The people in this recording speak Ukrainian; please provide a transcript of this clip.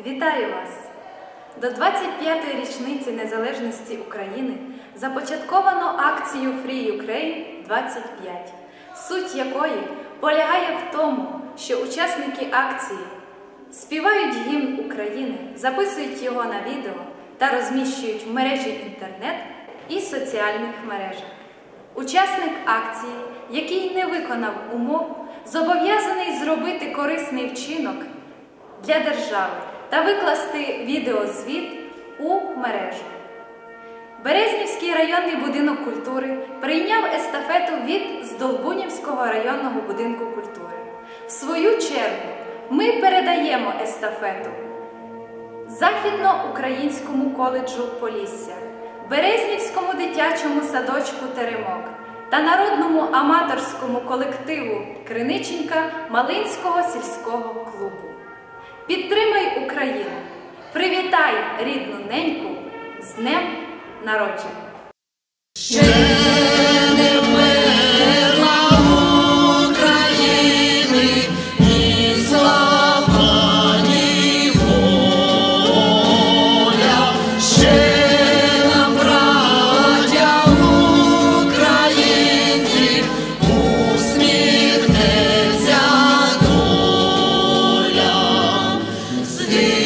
Вітаю вас! До 25-ї річниці незалежності України започатковано акцію Free Ukraine 25, суть якої полягає в тому, що учасники акції співають гімн України, записують його на відео та розміщують в мережі інтернет і соціальних мережах. Учасник акції, який не виконав умов, зобов'язаний зробити корисний вчинок для держави та викласти відеозвіт у мережу. Березнівський районний будинок культури прийняв естафету від Здолбунівського районного будинку культури. В свою чергу ми передаємо естафету Західноукраїнському коледжу Полісся, Березнівському дитячому садочку Теремок та народному аматорському колективу Криниченка Малинського сільського клубу. Підтримай Україну! Привітай рідну неньку з Днем народження! Ще не вмерла України ні слава, ні воля. Ще нам, браття українці, усміхнеться доля.